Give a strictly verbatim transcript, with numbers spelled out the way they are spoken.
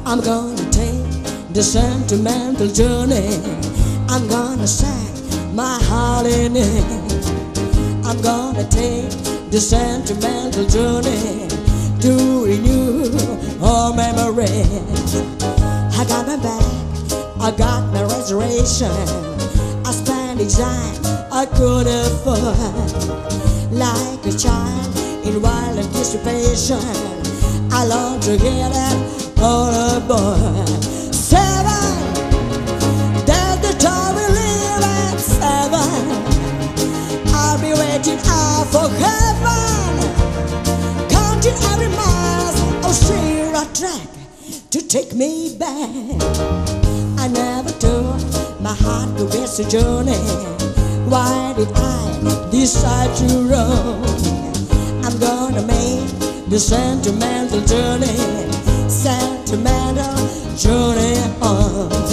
I'm gonna take the sentimental journey. I'm gonna set my heart in it. I'm gonna take the sentimental journey to renew all memories. I got my back, I got my reservation. I spent each time I could afford. Like a child in wild anticipation, I long to get that all aboard. Seven, that's the time we live at. Seven, I'll be waiting out for heaven, counting every mile of sheer track to take me back. I never told my heart to waste a journey. Why did I decide to roam? I'm gonna make the sentimental journey, sentimental journey on.